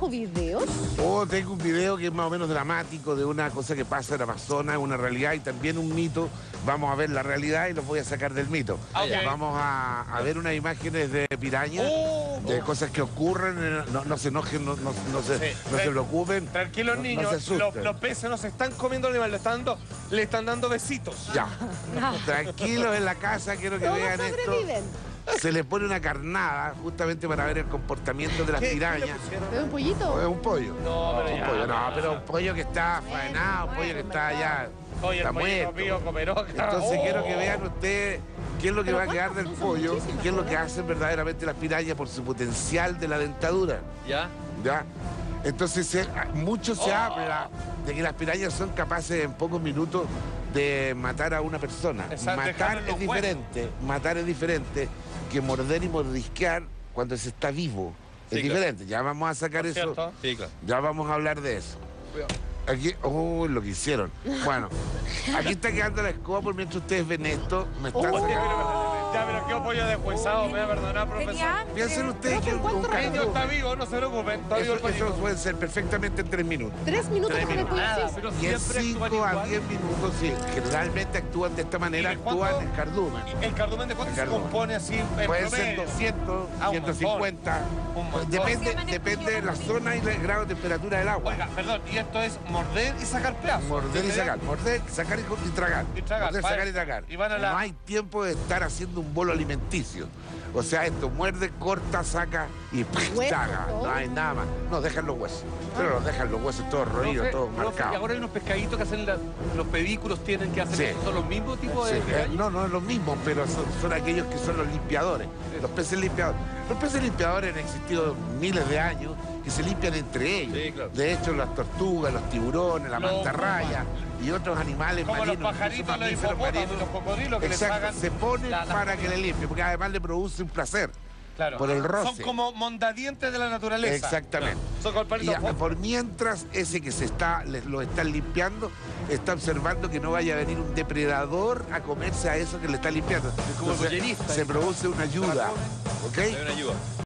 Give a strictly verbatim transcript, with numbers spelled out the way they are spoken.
bajo videos? O tengo un video que es más o menos dramático de una cosa que pasa en Amazonas, una realidad y también un mito. Vamos a ver la realidad y los voy a sacar del mito. Okay. Vamos a, a ver unas imágenes de pirañas, Oh, de oh. cosas que ocurren. No, no se enojen, no, no, no se, Sí. no se preocupen. Tranquilos, no- no niños, se asusten. los, los peces no se están comiendo al animal, le están dando, le están dando besitos. Ya. Tranquilos en la casa, quiero que Todos vean esto. sobreviven. Se le pone una carnada justamente para ver el comportamiento de las ¿Qué- qué le pirañas. pusieron? ¿Es un pollito? Es un pollo. No, pero Un ya. pollo, no, pero un pollo que está faenado, un pollo que está ya. Oye, el Está pollito muerto. mío comeró. Entonces Oh. quiero que vean ustedes qué es lo que Pero va a quedar ¿cuántas del son? Son pollo y muchísimas, qué es lo que ¿verdad? hacen verdaderamente las pirañas por su potencial de la dentadura. ¿Ya? ¿Ya? Entonces se- mucho se Oh. habla de que las pirañas son capaces en pocos minutos de matar a una persona. Exacto, Matar dejarle es los diferente, matar es diferente que morder y mordisquear cuando se está vivo. Es Sí, claro. diferente, ya vamos a sacar ¿Por eso. cierto? Sí, claro. Ya vamos a hablar de eso. Aquí, oh, lo que hicieron. Bueno, aquí está quedando la escoba por mientras ustedes ven esto. Me están Oh. sacando. Ya, pero qué pollo deshuesado, me va a perdonar, profesor. Tenía Piensen ustedes que un, un ¿cuánto El niño está cardumen, vivo, no se preocupen, está vivo el eso, eso pollito. puede ser perfectamente en tres minutos. tres minutos Tres con el minutos. pollo Nada, así. pero Y en siempre cinco actúan a igual. diez minutos, sí, generalmente actúan de esta manera, ¿Y de cuánto? actúan en cardumen. ¿El cardumen de cuánto El se cardumen. compone así en Pueden ser promedio? doscientos, Ah, un ciento cincuenta. Un montón. Depende, depende de la zona y del grado de temperatura del agua. Oiga, perdón, y esto es morder y sacar pedazos. Morder y ¿De sacar, morder, sacar y, y tragar. Y tragar, Morder, vale. sacar y tragar. Y van a la- No hay tiempo de estar haciendo un bolo alimenticio. O sea, esto muerde, corta, saca y ¡pum! ¿Huesos, traga. todo? No hay nada más. No, dejan los huesos. Pero los dejan los huesos todos roídos, Profe, todos profe, y marcados. ahora hay unos pescaditos que hacen la- los pedículos, tienen que hacer Sí. eso. ¿Son los mismos tipos Sí, de eh, pirañas? no, no es lo mismo, pero son, son aquellos que son los limpiadores. Los peces limpiadores. Los peces limpiadores han existido miles de años que se limpian entre ellos. Sí, claro. De hecho, las tortugas, los tiburones, la Los mantarraya y otros animales Como los marinos. pajaritos, incluso los mamíferos hipopótamos, marinos. los cocodrilos que les Exacto, pagan se ponen la- la para que comida. le limpie, porque además le produce un placer. Claro. por el Son roce. como mondadientes de la naturaleza. Exactamente. Son con el Y palito a- por mientras ese que se está, les- lo están limpiando, está observando que no vaya a venir un depredador a comerse a eso que le está limpiando. como Entonces, collenista, se ¿eh? produce una ayuda. ¿Ok? Hay una ayuda.